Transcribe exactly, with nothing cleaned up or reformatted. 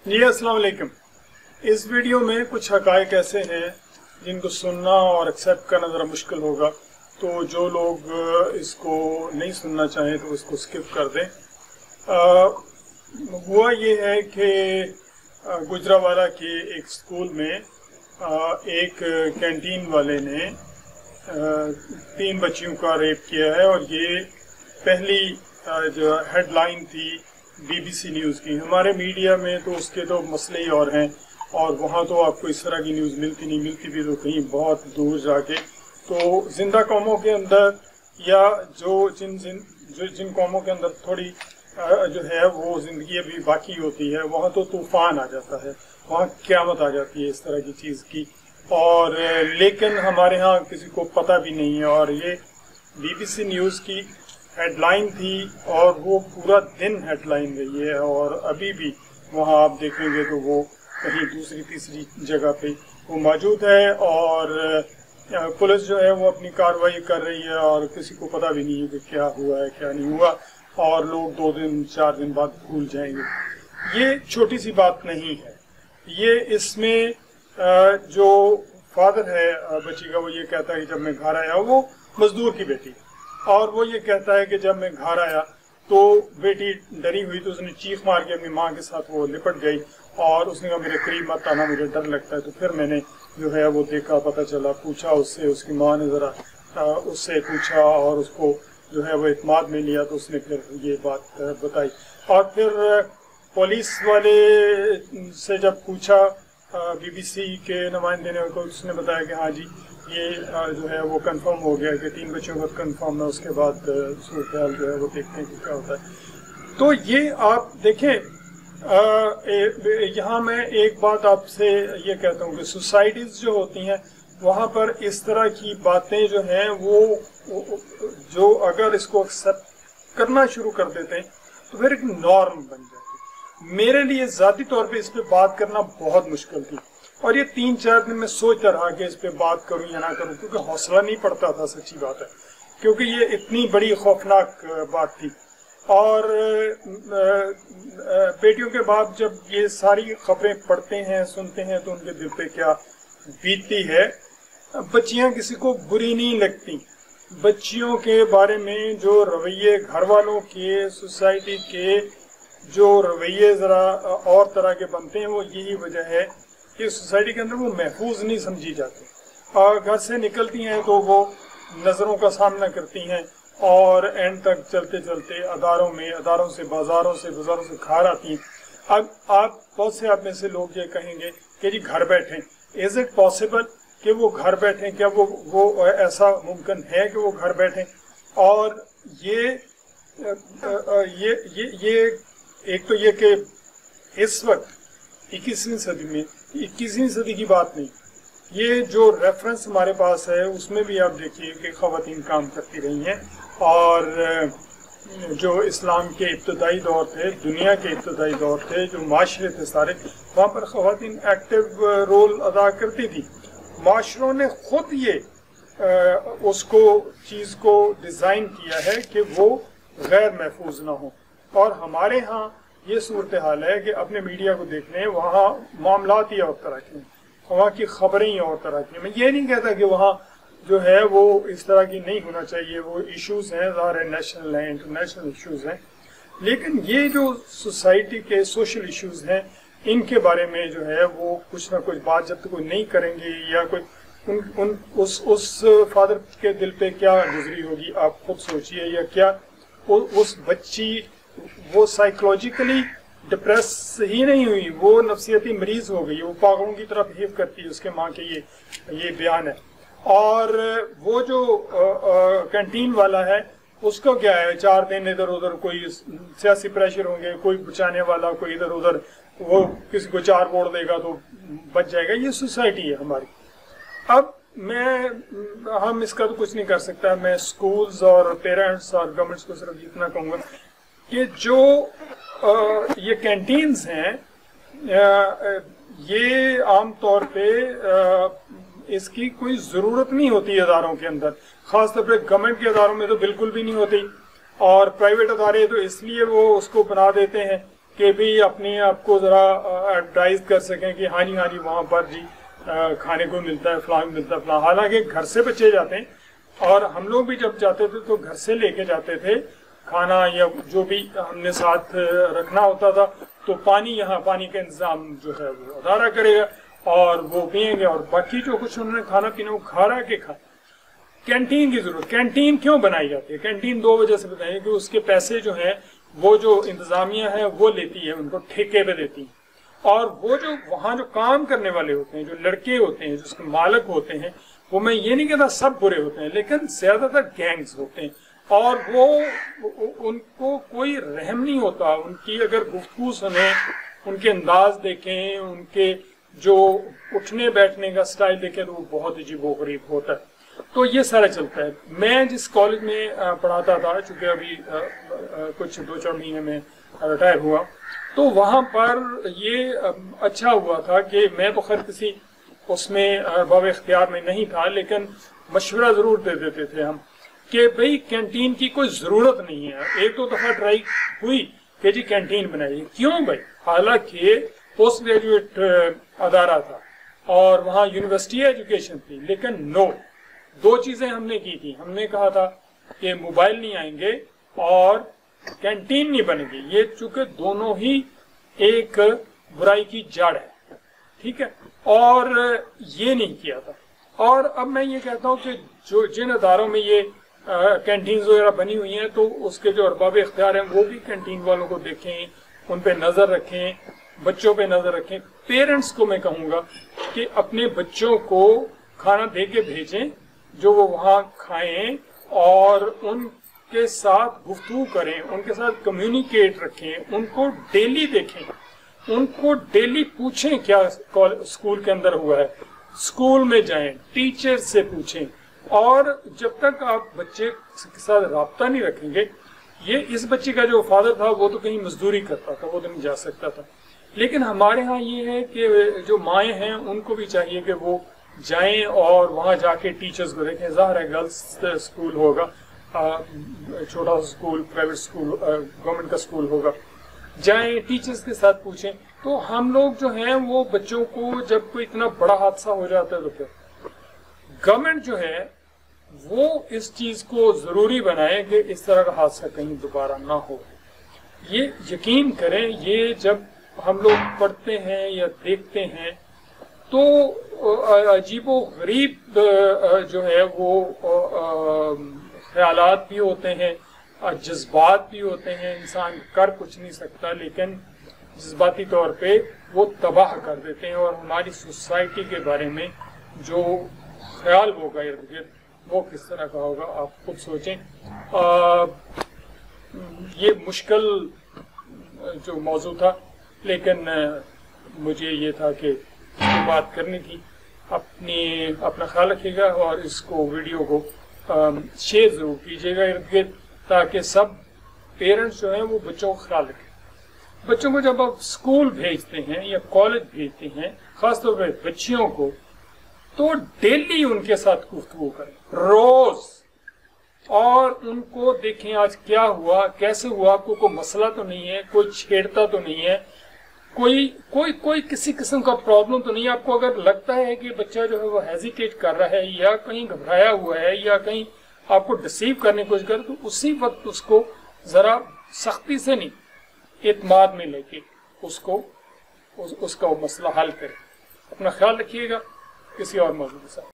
جی السلام علیکم۔ اس ویڈیو میں کچھ حقائق ایسے ہیں جن کو سننا اور ایکسیپٹ کرنا ذرا مشکل ہوگا، تو جو لوگ اس کو نہیں سننا چاہیں تو اس کو سکپ کر دیں۔ ہوا یہ ہے کہ گجرانوالہ کے ایک سکول میں ایک کینٹین والے نے تین بچیوں کا ریپ کیا ہے، اور یہ پہلی جو ہیڈ لائن تھی بی بی سی نیوز کی۔ ہمارے میڈیا میں تو اس کے تو مسئلے ہی اور ہیں، اور وہاں تو آپ کو اس طرح کی نیوز ملتی نہیں، ملتی بھی تو کہیں بہت دور جا کے۔ تو زندہ قوموں کے اندر یا جو جن جن جو جن قوموں کے اندر تھوڑی جو ہے وہ زندگی ابھی باقی ہوتی ہے، وہاں تو طوفان آ جاتا ہے، وہاں قیامت آ جاتی ہے اس طرح کی چیز کی، اور لیکن ہمارے ہاں کسی کو پتہ بھی نہیں ہے۔ اور یہ بی بی سی نیوز کی ہیڈ لائن تھی، اور وہ پورا دن ہیڈ لائن رہی ہے، اور ابھی بھی وہاں آپ دیکھیں گے تو وہ کہیں دوسری تیسری جگہ پہ وہ موجود ہے، اور پولیس جو ہے وہ اپنی کارروائی کر رہی ہے، اور کسی کو پتہ بھی نہیں ہے کہ کیا ہوا ہے کیا نہیں ہوا، اور لوگ دو دن چار دن بعد بھول جائیں گے۔ یہ چھوٹی سی بات نہیں ہے، یہ اس میں جو فادر ہے بچی کا وہ یہ کہتا ہے کہ جب میں گھر آیا، وہ مزدور کی بیٹی، اور وہ یہ کہتا ہے کہ جب میں گھر آیا تو بیٹی ڈری ہوئی تو اس نے چیخ مار کے اپنی ماں کے ساتھ وہ لپٹ گئی، اور اس نے کہا میرے قریب مت آنا، مجھے ڈر لگتا ہے۔ تو پھر میں نے جو ہے وہ دیکھا، پتہ چلا، پوچھا اس سے، اس کی ماں نے ذرا اس سے پوچھا اور اس کو جو ہے وہ اعتماد میں لیا، تو اس نے پھر یہ بات بتائی۔ اور پھر پولیس والے سے جب پوچھا بی بی سی کے نمائندے نے، کو اس نے بتایا کہ ہاں جی یہ جو ہے وہ کنفرم ہو گیا کہ تین بچوں کا کنفرم ہے، اس کے بعد صورتحال جو ہے وہ دیکھتے ہیں کہ کیا ہوتا ہے۔ تو یہ آپ دیکھیں، یہاں میں ایک بات آپ سے یہ کہتا ہوں کہ سوسائٹیز جو ہوتی ہیں وہاں پر اس طرح کی باتیں جو ہیں وہ جو اگر اس کو ایکسیپٹ کرنا شروع کر دیتے ہیں تو پھر ایک نارم بن جاتی ہے۔ میرے لیے ذاتی طور پہ اس پہ بات کرنا بہت مشکل تھی، اور یہ تین چار دن میں سوچتا رہا کہ اس پہ بات کروں یا نہ کروں، کیونکہ حوصلہ نہیں پڑتا تھا، سچی بات ہے، کیونکہ یہ اتنی بڑی خوفناک بات تھی۔ اور بیٹیوں کے باپ جب یہ ساری خبریں پڑھتے ہیں، سنتے ہیں، تو ان کے دل پہ کیا بیتتی ہے۔ بچیاں کسی کو بری نہیں لگتی، بچیوں کے بارے میں جو رویے گھر والوں کے، سوسائٹی کے جو رویے ذرا اور طرح کے بنتے ہیں، وہ یہی وجہ ہے کہ سوسائٹی کے اندر وہ محفوظ نہیں سمجھی جاتی، اور گھر سے نکلتی ہیں تو وہ نظروں کا سامنا کرتی ہیں، اور اینڈ تک چلتے چلتے اداروں میں، اداروں سے بازاروں سے، بازاروں سے گھر آتی ہیں۔ اب آپ بہت سے آپ میں سے لوگ یہ کہیں گے کہ جی گھر بیٹھیں، از اٹ پاسبل کہ وہ گھر بیٹھیں؟ کیا وہ وہ ایسا ممکن ہے کہ وہ گھر بیٹھیں؟ اور یہ یہ یہ یہ ایک تو یہ کہ اس وقت اکیسویں صدی میں، اکیسویں صدی کی بات نہیں، یہ جو ریفرنس ہمارے پاس ہے اس میں بھی آپ دیکھیے کہ خواتین کام کرتی رہی ہیں، اور جو اسلام کے ابتدائی دور تھے، دنیا کے ابتدائی دور تھے، جو معاشرے تھے سارے، وہاں پر خواتین ایکٹیو رول ادا کرتی تھی۔ معاشروں نے خود یہ اس کو چیز کو ڈیزائن کیا ہے کہ وہ غیر محفوظ نہ ہوں، اور ہمارے ہاں یہ صورتحال ہے کہ اپنے میڈیا کو دیکھ لیں، وہاں معاملات ہی اور طرح کے ہیں، وہاں کی خبریں ہی اور طرح کی ہیں۔ میں یہ نہیں کہتا کہ وہاں جو ہے وہ اس طرح کی نہیں ہونا چاہیے، وہ ایشوز ہیں، ظاہر ہے نیشنل ہیں، انٹرنیشنل ایشوز ہیں، لیکن یہ جو سوسائٹی کے سوشل ایشوز ہیں ان کے بارے میں جو ہے وہ کچھ نہ کچھ بات جب تک کوئی نہیں کریں گے، یا کوئی ان, ان اس اس فادر کے دل پہ کیا گزری ہوگی آپ خود سوچئے، یا کیا اس بچی وہ سائیکولوجیکلی ڈپریس ہی نہیں ہوئی، وہ نفسیاتی مریض ہو گئی، وہ پاگلوں کی طرح بہیو کرتی ہے، اس کے ماں کے یہ یہ بیان ہے۔ اور وہ جو کینٹین والا ہے اس کو کیا ہے، چار دن ادھر ادھر کوئی سیاسی پریشر ہوں گے، کوئی بچانے والا کوئی ادھر ادھر وہ کسی کو چار ووٹ دے گا تو بچ جائے گا۔ یہ سوسائٹی ہے ہماری۔ اب میں ہم اس کا تو کچھ نہیں کر سکتا، میں سکولز اور پیرنٹس اور گورنمنٹس کو صرف اتنا کہوں گا کہ جو یہ کینٹینز ہیں یہ عام طور پہ اس کی کوئی ضرورت نہیں ہوتی اداروں کے اندر، خاص طور پہ گورنمنٹ کے اداروں میں تو بالکل بھی نہیں ہوتی، اور پرائیویٹ ادارے تو اس لیے وہ اس کو بنا دیتے ہیں کہ بھی اپنے آپ کو ذرا ایڈورٹائز کر سکیں کہ ہاں جی ہاں جی وہاں پر جی کھانے کو ملتا ہے، فلاں ملتا ہے فلاں. حالانکہ گھر سے بچے جاتے ہیں، اور ہم لوگ بھی جب جاتے تھے تو گھر سے لے کے جاتے تھے کھانا، یا جو بھی ہم نے ساتھ رکھنا ہوتا تھا. تو پانی، یہاں پانی کا انتظام جو ہے وہ ادارہ کرے گا اور وہ پئیں گے، اور باقی جو کچھ انہوں نے کھانا پینا وہ کھا رہا کہ کھا. کینٹین کی ضرورت، کینٹین کیوں بنائی جاتی ہے؟ کینٹین دو وجہ سے بتائیں کہ اس کے پیسے جو ہیں وہ جو انتظامیہ ہے وہ لیتی ہے، ان کو ٹھیکے پہ دیتی ہے، اور وہ جو وہاں جو کام کرنے والے ہوتے ہیں، جو لڑکے ہوتے ہیں، جو اس کے مالک ہوتے ہیں، وہ میں یہ نہیں کہتا سب برے ہوتے ہیں، لیکن زیادہ تر گینگز ہوتے ہیں، اور وہ ان کو کوئی رحم نہیں ہوتا. ان کی اگر گفتگو سنیں، ان کے انداز دیکھیں، ان کے جو اٹھنے بیٹھنے کا سٹائل دیکھیں تو وہ بہت عجیب و غریب ہوتا ہے. تو یہ سارا چلتا ہے. میں جس کالج میں پڑھاتا تھا، چونکہ ابھی کچھ دو چار مہینے میں ریٹائر ہوا، تو وہاں پر یہ اچھا ہوا تھا کہ میں تو خیر کسی اس میں باب اختیار میں نہیں تھا، لیکن مشورہ ضرور دے دیتے تھے ہم کہ بھئی کینٹین کی کوئی ضرورت نہیں ہے. ایک دو دفعہ ٹرائی ہوئی کہ جی کینٹین بنائیے. کیوں بھائی؟ حالانکہ پوسٹ گریجویٹ ادارہ تھا اور وہاں یونیورسٹی ایجوکیشن تھی، لیکن نو، دو چیزیں ہم نے کی تھی. ہم نے کہا تھا کہ موبائل نہیں آئیں گے اور کینٹین نہیں بنے گی. یہ چونکہ دونوں ہی ایک برائی کی جڑ ہے، ٹھیک ہے، اور یہ نہیں کیا تھا. اور اب میں یہ کہتا ہوں کہ جو جن اداروں میں یہ کینٹینز وغیرہ بنی ہوئی ہیں، تو اس کے جو ارباب اختیار ہیں وہ بھی کینٹین والوں کو دیکھیں، ان پہ نظر رکھیں، بچوں پہ نظر رکھیں. پیرنٹس کو میں کہوں گا کہ اپنے بچوں کو کھانا دے کے بھیجیں جو وہ وہاں کھائیں، اور ان کے ساتھ گفتگو کریں، ان کے ساتھ کمیونیکیٹ رکھیں، ان کو ڈیلی دیکھیں، ان کو ڈیلی پوچھیں کیا اسکول کے اندر ہوا ہے. اسکول میں جائیں، ٹیچر سے پوچھیں. اور جب تک آپ بچے کے ساتھ رابطہ نہیں رکھیں گے، یہ اس بچے کا جو فادر تھا وہ تو کہیں مزدوری کرتا تھا، وہ تو نہیں جا سکتا تھا، لیکن ہمارے ہاں یہ ہے کہ جو مائیں ہیں ان کو بھی چاہیے کہ وہ جائیں اور وہاں جا کے ٹیچرز کو دیکھیں. ظاہر ہے گرلس اسکول ہوگا، چھوٹا سا اسکول، پرائیویٹ اسکول، گورنمنٹ کا اسکول ہوگا، جائیں ٹیچرز کے ساتھ پوچھیں. تو ہم لوگ جو ہیں وہ بچوں کو جب کوئی اتنا بڑا حادثہ ہو جاتا ہے تو پھر گورنمنٹ جو ہے وہ اس چیز کو ضروری بنائے کہ اس طرح کا حادثہ کہیں دوبارہ نہ ہو. یہ یقین کریں، یہ جب ہم لوگ پڑھتے ہیں یا دیکھتے ہیں تو عجیب و غریب جو ہے وہ خیالات بھی ہوتے ہیں، جذبات بھی ہوتے ہیں. انسان کر کچھ نہیں سکتا، لیکن جذباتی طور پہ وہ تباہ کر دیتے ہیں. اور ہماری سوسائٹی کے بارے میں جو خیال ہوگا ارد گرد وہ کس طرح کا ہوگا آپ خود سوچیں. یہ مشکل جو موضوع تھا، لیکن مجھے یہ تھا کہ بات کرنی تھی. اپنی اپنا خیال رکھیے گا اور اس کو ویڈیو کو شیئر ضرور کیجیے گا ارد گرد، تاکہ سب پیرنٹس جو ہیں وہ بچوں کو خیال رکھیں. بچوں کو جب آپ اسکول بھیجتے ہیں یا کالج بھیجتے ہیں، خاص طور پہ بچیوں کو، تو ڈیلی ان کے ساتھ گفتگو کریں، روز، اور ان کو دیکھیں آج کیا ہوا، کیسے ہوا، کو کوئی مسئلہ تو نہیں ہے، کوئی چھیڑتا تو نہیں ہے، کوئی کوئی کوئی کسی قسم کا پرابلم تو نہیں ہے. آپ کو اگر لگتا ہے کہ بچہ جو ہے وہ ہیزیٹیٹ کر رہا ہے یا کہیں گھبرایا ہوا ہے یا کہیں آپ کو ڈسیو کرنے کی کوشش کر، تو اسی وقت اس کو ذرا سختی سے نہیں، اعتماد میں لے کے اس کو اس, اس کا وہ مسئلہ حل کرے. اپنا خیال رکھیے گا. کسی اور موضوع کے ساتھ